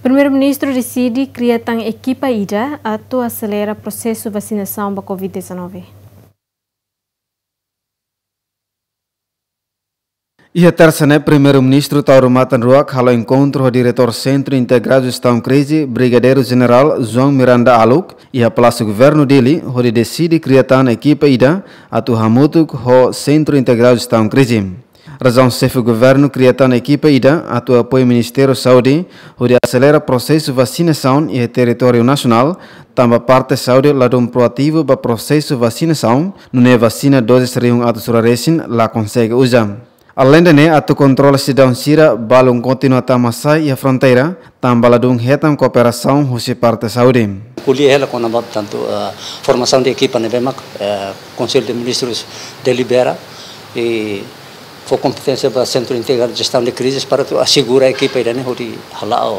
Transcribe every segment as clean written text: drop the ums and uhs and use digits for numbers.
Primeiro-Ministro decide criar uma equipa IDA atau acelera o processo de vacinação para Covid-19. E a terça, Primeiro-Ministro Tauro Matanruak halo encontro o diretor Centro Integrado de Gestão Crise, Brigadeiro-General João Miranda Aluk, e a Palácio Governo dele, onde decide criar uma equipa IDA atau hamutuk o Centro Integrado de Gestão Crise. Razão chefe do governo criar uma equipa IDA atau apoio Ministério Saúde, onde acelera o processo de vacinação e território nacional, também parte saúde ladum proativo para o processo de vacinação, não é vacina doses seriam atau suraresin lá consegue usar. Além de atu controle cidadão sira balung continua tamasai e a fronteira, também ladung retam cooperação husi parte saúde. Kuliah ela com a tanto formação de equipa na BEMAC, Conselho de Ministros delibera e for competência para Centro Integrado de Gestão de Crises para assegurar a equipa irane hori halao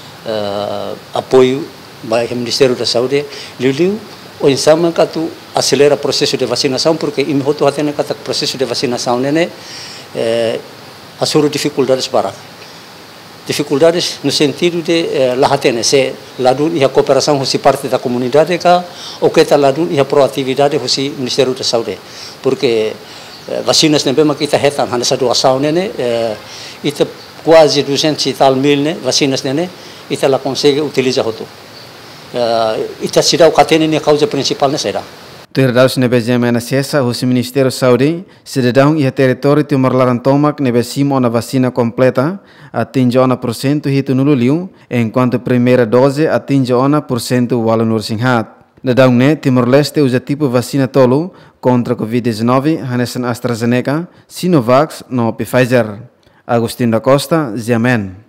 apoio by Ministério da Saúde liu o insama katu acelera o processo de vacinação porque imhoto hatene kata processo de vacinação nene assura dificuldades para dificuldades no sentido de lahatene se ladun e a cooperação husi parte da comunidade ka ou que ta ladun e a proatividade husi Ministério da Saúde porque vacinas nem bem kita hetan hana sa doação nene ita quase 200 e tal mil ne vacinas nene ita la consegue utilizar hoto ita sida o catene ne causa principal ne será Terdaus nebezema na cessa o Ministério da Saúde, cidadão e território de Marlarantomac nebesimo na vacina completa atinge 1% hito nululiu, enquanto a primeira dose atinge 1% walo nursinhat. Nadang ne Timor-Leste usa tipo vacina tolo contra Covid-19 hanesan AstraZeneca, Sinovac no Pfizer. Agustin da Costa, Ziamen.